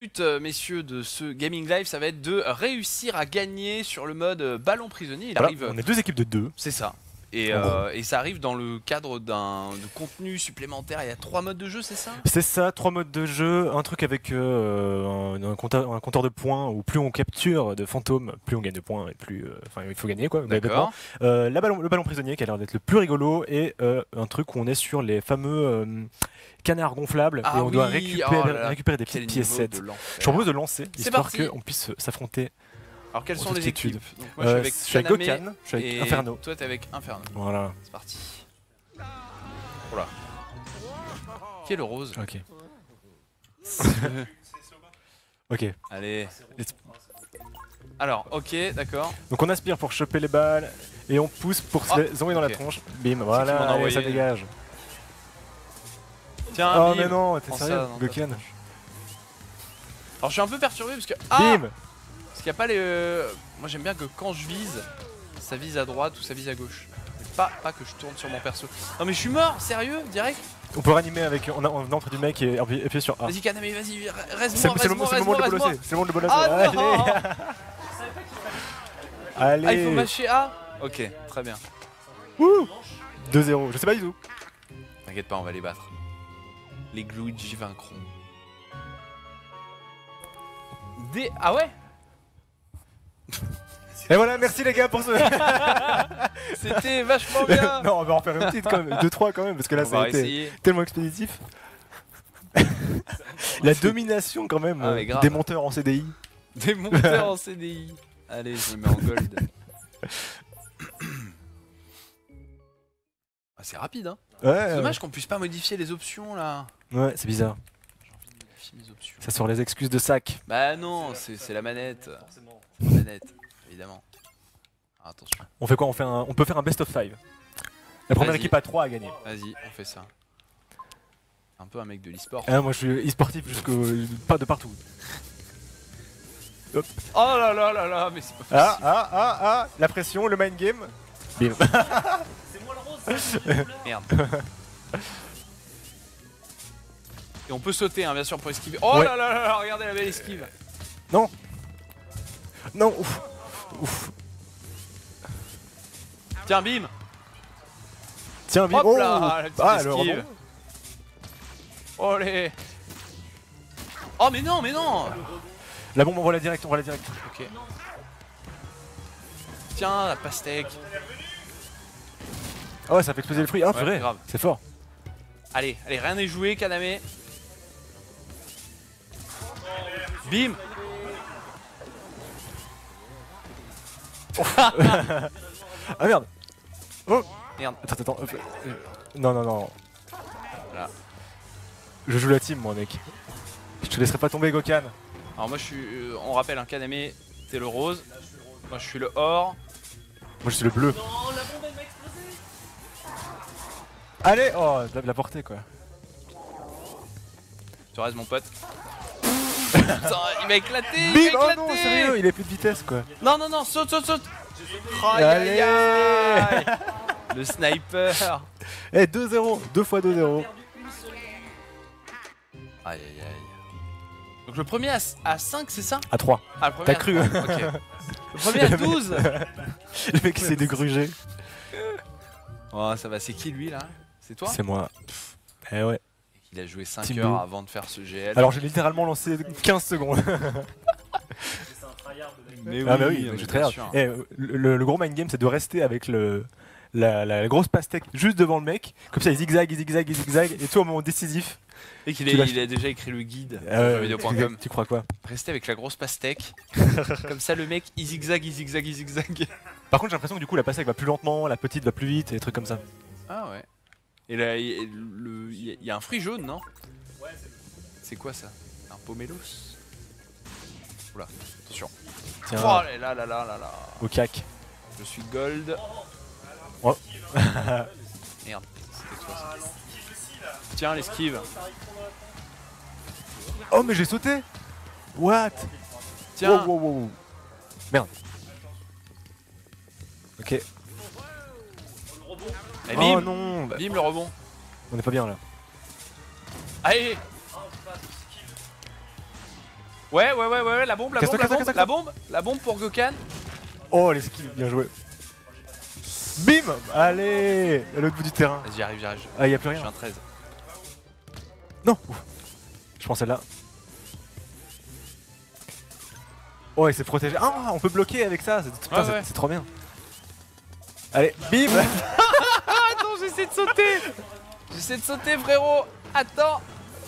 but, messieurs, de ce Gaming Live, ça va être de réussir à gagner sur le mode ballon prisonnier. Il arrive. On est deux équipes de deux. C'est ça. Et ça arrive dans le cadre de contenu supplémentaire. Il y a 3 modes de jeu, c'est ça? C'est ça, 3 modes de jeu, un truc avec un compteur de points où plus on capture de fantômes, plus on gagne de points et plus il faut gagner quoi. D'accord. Le ballon prisonnier qui a l'air d'être le plus rigolo et un truc où on est sur les fameux canards gonflables et on doit récupérer des petites piécettes. Je propose de lancer histoire qu'on puisse s'affronter. Alors quelles sont les équipes? Donc, moi je suis avec Gokan, je suis avec Inferno. Toi t'es avec Inferno. Voilà. C'est parti. Voilà. Qui est le rose? Ok. Ok. Allez. Alors, ok, d'accord. Donc on aspire pour choper les balles et on pousse pour se les envoyer dans la tronche. Bim, voilà, allez, ça dégage. Tiens, oh bim. Mais non, t'es sérieux, Gokan? Alors je suis un peu perturbé parce que... Bim. Parce qu'il n'y a pas les... Moi j'aime bien que quand je vise, ça vise à droite ou ça vise à gauche. Pas que je tourne sur mon perso. Non mais je suis mort, sérieux, direct. On peut ranimer avec... On entre du mec et appuyer sur A. Vas-y Kaname, vas-y, reste-moi, c'est le moment de le bolosser. C'est le moment de le bolosser. Allez. Allez. Ah, il faut mâcher A. Ok, très bien. Wouh. 2-0, je sais pas du tout. T'inquiète pas, on va les battre. Les Luigi vaincront. Ah ouais. Et voilà, merci les gars pour ce... C'était vachement bien. Non, on va en faire une petite quand même, 2-3 quand même, parce que là ça a été tellement expéditif. La domination quand même, des monteurs en CDI. Des monteurs en CDI. Allez, je me mets en gold. Ah, c'est rapide hein. Ouais, c'est dommage qu'on puisse pas modifier les options là. Ouais, c'est bizarre. J'ai envie de modifier mes options. Ça sort les excuses de sac. Bah non, c'est la manette. La manette, évidemment. Ah, attention. On fait quoi? On peut faire un best of 5. La première équipe à 3 à gagner. Vas-y, on fait ça. Un peu un mec de l'e-sport. Ah, moi je suis e-sportif pas de partout. Hop. Oh là là là là, mais c'est pas possible. La pression, le mind game. Bim. C'est moi le rose. Merde. Et on peut sauter hein, bien sûr pour esquiver. Oh ouais. Là là là, regardez la belle esquive. Non. Non, ouf. Ouf. Tiens, bim. Tiens, bim. Hop là, la petite esquive. Olé. Oh mais non, mais non. La bombe, on voit la direct, Ok. Tiens, la pastèque. Ah ouais, ça fait exploser le fruit. Ah, purée, c'est fort. Allez, allez, rien n'est joué, Kaname. Bim. Ah merde. Oh. Merde. Attends. Non. Voilà. Je joue la team, moi, mec. Je te laisserai pas tomber, Gokan. Alors moi je suis, on rappelle un Kaname, t'es le rose. Moi je suis le or. Moi je suis le bleu. Non, la bombe elle m'a explosé. Allez. Oh, la portée quoi. Tu restes mon pote. Putain, il m'a éclaté. Bim. Oh non, sérieux, il a plus de vitesse quoi. Non, saute. Allez. Le sniper. Eh, 2-0, 2 fois 2-0. Aïe. Donc le premier à 5 c'est ça? À 3. Ah, le premier T'as à cru 3. Ok. Le premier à 12. Le mec s'est dégruger. Oh ça va, c'est qui lui là? C'est toi? C'est moi. Eh ouais. Il a joué 5 Team heures Blue. avant de faire ce GL. Alors j'ai littéralement lancé 15 secondes. C'est un tryhard de mec. Mais Ah bah oui, je tryhard. Eh, le gros mind game c'est de rester avec la grosse pastèque juste devant le mec. Comme ça il zigzag et tout au moment décisif. Et qu'il il a déjà écrit le guide sur jeuxvideo.com. Tu crois quoi? Rester avec la grosse pastèque. Comme ça le mec il zigzag. Par contre j'ai l'impression que du coup la pastèque va plus lentement, la petite va plus vite et des trucs comme ça. Ah ouais. Et là il y a un fruit jaune non? Ouais, c'est le. C'est quoi ça? Un pomelos? Oula, attention. Tiens. Oh là. Au cac. Je suis gold. Oh. Merde, c'était quoi ça? Tiens l'esquive. Oh mais j'ai sauté. What? Tiens. Wow. Merde. Ok. Et bim. Oh non. Bim le rebond. On est pas bien là. Allez. Ouais, la bombe, la bombe pour Gokan. Oh, les skills, bien joué. Bim. Allez, à l'autre bout du terrain. Vas-y, j'arrive. Ah, y'a plus rien. Je suis un 13. Non. Je prends celle-là. Oh, il s'est protégé. Ah, on peut bloquer avec ça. C'est trop bien. Allez, bim. Attends, j'essaie de sauter. Frérot. Attends.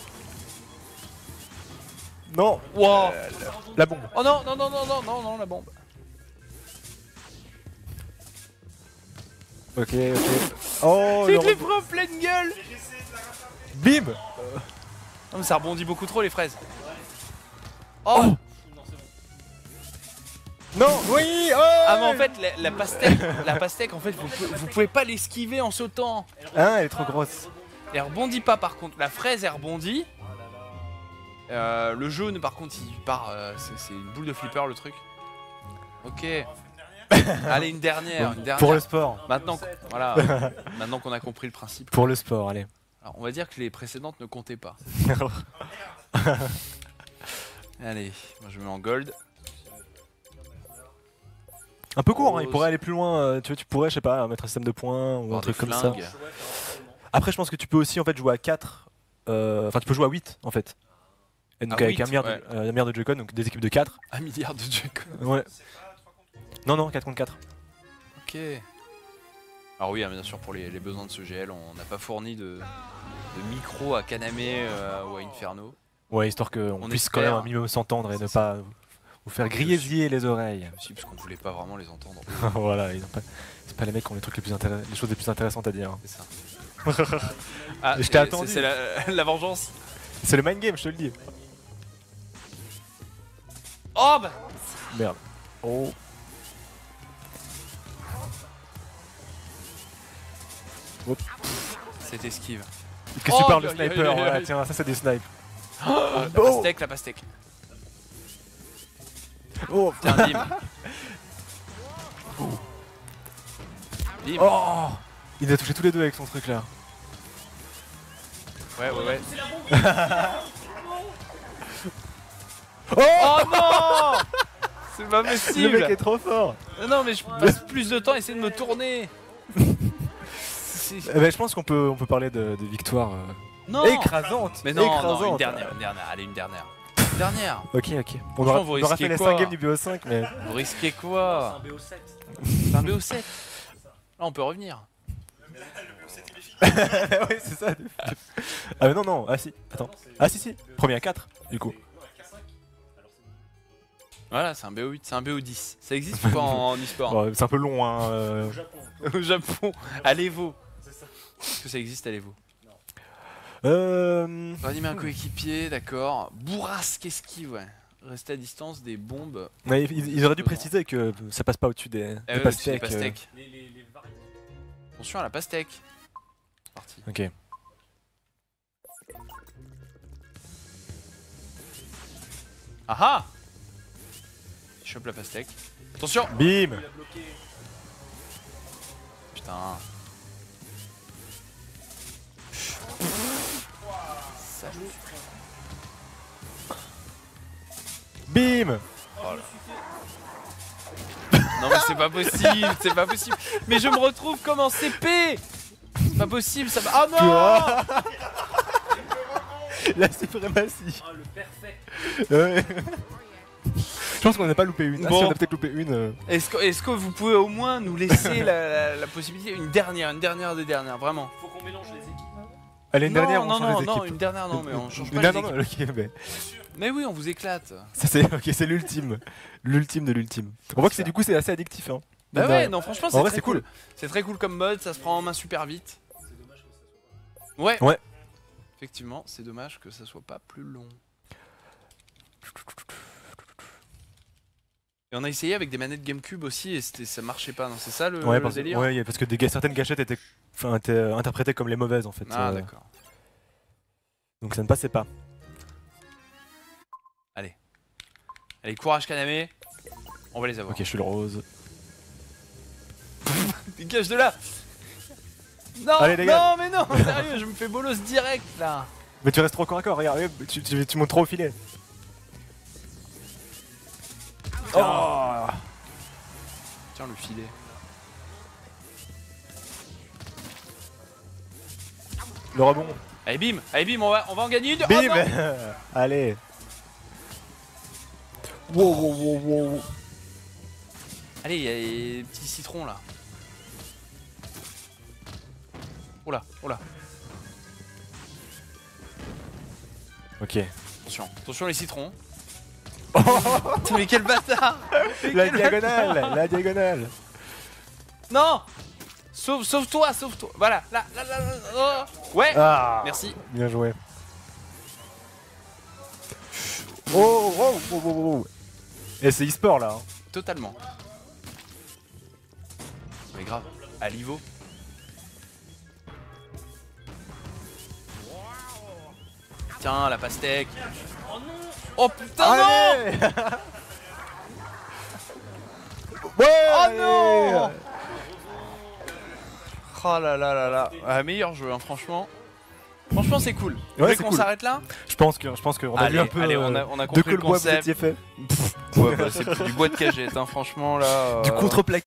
Non. Wow. La bombe. Oh non, la bombe. Ok. Oh, je l'ai pris en pleine gueule. Bim. Non mais ça rebondit beaucoup trop les fraises. Oh. Non, oui. Oh. Ah mais en fait la pastèque en fait vous pouvez pas l'esquiver en sautant. Ah, elle est trop grosse. Elle rebondit pas par contre. La fraise elle rebondit. Le jaune par contre il part, c'est une boule de flipper le truc. Ok. Allez une dernière. Pour le sport. Maintenant maintenant qu'on a compris le principe. Pour le sport, allez. Alors on va dire que les précédentes ne comptaient pas. Allez, moi je mets en gold. Un peu court, hein, il pourrait aller plus loin, tu pourrais, je sais pas, mettre un système de points ou un truc comme ça. Après je pense que tu peux aussi en fait jouer à 4, enfin tu peux jouer à 8 en fait. Et donc avec 1 milliard de Joy-Con, donc des équipes de 4. 1 milliard de Joy-Con. Ouais. Non, 4 contre 4. Ok. Alors oui, bien sûr pour les besoins de ce GL, on n'a pas fourni de micro à Kaname ou à Inferno. Ouais, histoire qu'on puisse quand même un minimum s'entendre et ne pas vous faire griller les oreilles. Si, parce qu'on voulait pas vraiment les entendre. Voilà, c'est pas les mecs qui ont les choses les plus intéressantes à dire. C'est ça. Ah, je t'ai attendu. C'est la vengeance. C'est le mind game, je te le dis. Oh bah. Merde. Oh. C'est esquive. Qu'est-ce que tu parles de sniper? Voilà, tiens, ça c'est des snipes. La pastèque. Oh. Tiens, bim. Bim. Oh. Il a touché tous les deux avec son truc là. Ouais. Oh non. C'est pas possible. Le mec est trop fort. Non mais je passe plus de temps à essayer de me tourner. Je pense qu'on peut parler de victoire écrasante. Mais non, une dernière. Allez, une dernière. Une dernière. Ok. On aura fait les 5 games du BO5, mais... Vous risquez quoi? C'est un BO7. C'est un BO7. Là, on peut revenir. Ouais, c'est ça. Ah mais non, ah si, attends. Ah si, premier à 4, du coup. Voilà, c'est un BO8, c'est un BO10. Ça existe ou pas en e-sport? Bon, c'est un peu long, hein. Au Japon, à l'Evo. Est-ce que ça existe à l'Evo? Ranimer un coéquipier, d'accord. Bourrasque esquive, ouais. Rester à distance des bombes. Ouais, ils auraient dû préciser que ça passe pas au-dessus des pastèques. Attention à la pastèque. C'est parti. Ok. Ah. Il chope la pastèque. Attention. Bim. Putain. Bim. Oh non mais c'est pas possible, Mais je me retrouve comme en CP. C'est pas possible, ça va. Ah non. La suprématie. Ah, le perfect. Ouais. Je pense qu'on n'a pas loupé une. Bon. Ah, si, on a peut-être loupé une. Est-ce que vous pouvez au moins nous laisser la possibilité, une dernière des dernières, vraiment. Faut qu'on mélange les équipes. Allez, une dernière, on change les équipes. Non, une dernière non, mais on change pas les équipes. Ok, Mais oui, on vous éclate. Ça c'est l'ultime. L'ultime de l'ultime. On voit que du coup c'est assez addictif, hein. Bah ouais, non franchement En vrai, c'est cool. C'est très cool comme mode, ça se prend en main super vite. C'est dommage que ça soit pas. Ouais. Effectivement, c'est dommage que ça soit pas plus long. Et on a essayé avec des manettes GameCube aussi et ça marchait pas, non? C'est ça le délire? Ouais, parce que certaines gâchettes étaient interprétées comme les mauvaises en fait. Ah d'accord. Donc ça ne passait pas. Allez, courage Kaname. On va les avoir. Ok, je suis le rose. Dégage de là. Non, allez, dégage. non, mais non, sérieux, je me fais bolos direct là. Mais tu restes trop corps à corps, regarde, tu montes trop au filet. Oh. Tiens le filet. Le rebond. Allez bim, on va en gagner une. Bim. Oh, allez. Wow. allez, il y a les petits citrons là. Oh là. Ok. Attention les citrons. Putain, mais quel bâtard. La diagonale. Non. Sauve-toi. Voilà, là. Oh. Ouais. Ah. Merci. Bien joué. Oh. Et c'est e-sport là. Hein. Totalement. Mais grave. À l'Ivo. Tiens, la pastèque. Oh putain, non. Ouais. Oh non. Oh là. Ah, meilleur jeu, hein, franchement. Franchement, c'est cool. Vous voulez qu'on s'arrête là? Je pense qu'on a vu un peu on a compris de quel bois vous étiez fait. Ouais, bah, c'est du bois de cagette, hein, franchement là. Du contreplaqué.